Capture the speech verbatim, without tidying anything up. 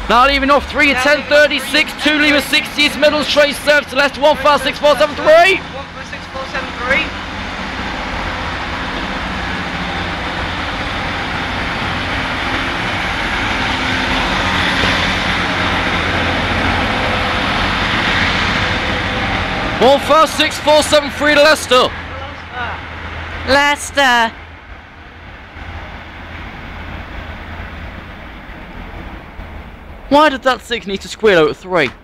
Not even off three at ten thirty-six, two Lima sixty, it's middle straight serve to Leicester, one five six four seven three. one five six four seven three. one five six four seven three to Leicester. Leicester. Why did that six need to squeal out at three?